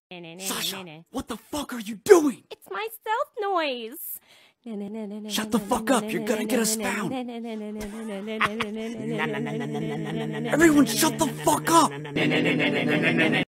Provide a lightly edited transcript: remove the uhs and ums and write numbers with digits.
Sasha, what the fuck are you doing? It's my stealth noise. Shut the fuck up, you're gonna get us found. Everyone shut the fuck up.